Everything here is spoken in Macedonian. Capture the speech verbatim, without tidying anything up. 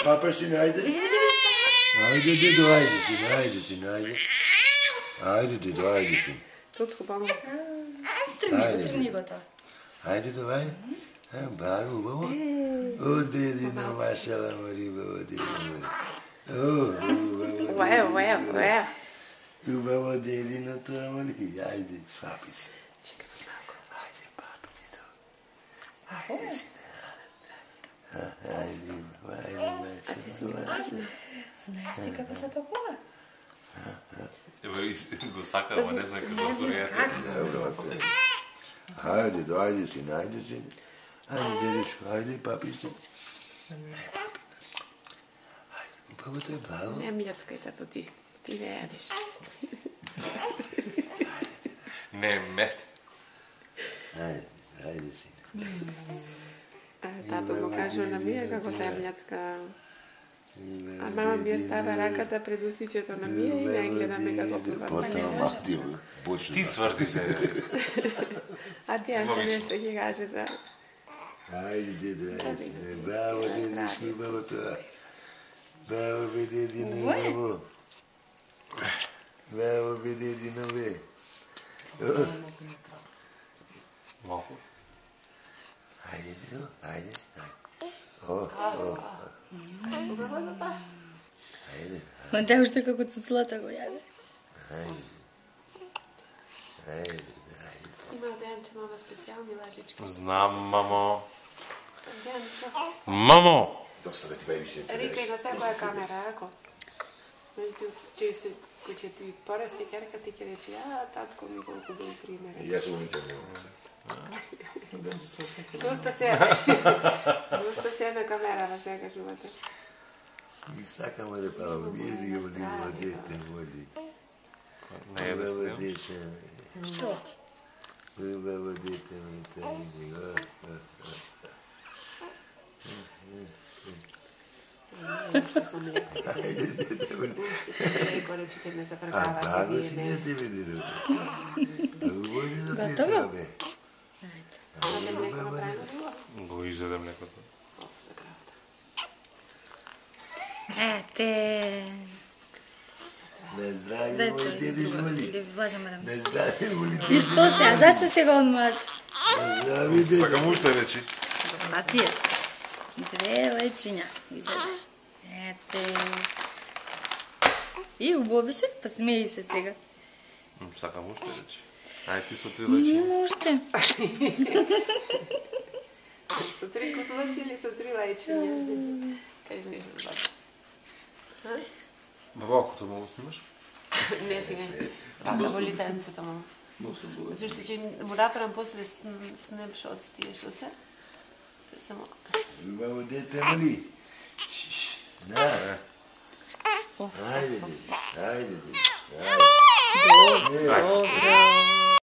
papa seni haydi. Haydi dedi haydi seni haydi seni haydi. Haydi dedi haydi seni. Tut kupam. Трни, трни го тоа. Haydi dedi haydi. Ha bago baba. O dedi ne maşallah mari baba dedi. Oh baba. Ué, ué, ué. O baba dedi ne tuamali. Haydi papis. Haydi papi dedi. Haydi seni. Haydi haydi haydi. Знаеш ти како се такова? Evo го сака, ама не знае како се реагира. Haydi haydi seni haydi seni. Haydi dedi şu haydi papi seni. Haydi baba da bravo. Не мљацкај тато ти. Ти не јадеш. Не е место. Haydi haydi seni. Тато му кажува на Мија како се мљацка. А мама ми ја става раката пред усичето на Мија и не гледаме како пива. Потом махти почна. Ти сврди се. А ти ако нешто ќе каже за... Haydi dedi haydi seni. Bravo dedi ismi baba da. Bravo be dedi ne baba. Bravo be dedi ne be. Малку. Haydi dedi haydi. Oh oh. Haydi. Он те уште како цуцлата го јаде. Haydi. Haydi. Haydi. Има Дејанче мама специјални лажички. Знам, мамо. Дејан, Мамо! Dosta da ti baby se Рикај на секоја камера, ако. Меѓу ќе се ќе ти порасти керка, ти ќе речи, а, татко ми колку бил пример. Ja sam unikad ne mogu sad. Доста се. Доста се на камера на сега кажувате. I sakamo da pa vidi u livo dete vodi. Не е да Babo се. dete. Што? Babo dete mi te vidi. Уште сум леко. Уште сум леко, речи ке не A зафркава. bago si ne te vidi. Vodi da ti Gotovo? treba. А не млеко направено било? Го изедем лекото. Оф, за кравата. Ете. Na zdravje Дај moj тој dedi друго. žmoli. Или влажам мадам. Na zdravje moj И dedi што се? А зашто сега одмар? Na zdravje dedi. Сакам уште речи. Доста ти е. Две лечиња. Изеде. Ете. И убаво беше, па смеи се сега. М, Сакам уште речи. Ај ти со три лечи. Нема уште. Со три кутулачи или со три лајчиња? Кажи нешто за баба. Баба, ако тоа могу снимаш? Не сега. Така во лиценцето му. Зашто ќе му направам после снапшот тие што се. Само. Babo dete moli. Na. Haydi dedi. Haydi dedi. Haydi. Добро.